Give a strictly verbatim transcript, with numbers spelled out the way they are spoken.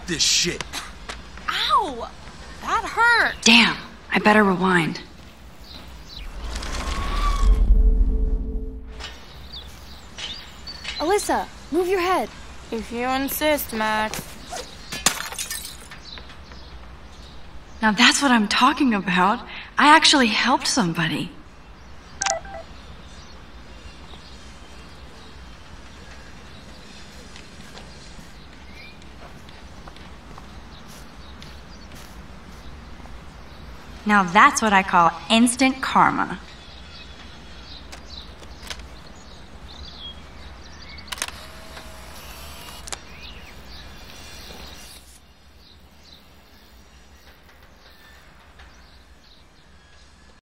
this shit. Ow! That hurt. Damn, I better rewind. Alyssa, move your head. If you insist, Max. Now that's what I'm talking about. I actually helped somebody. Now that's what I call instant karma.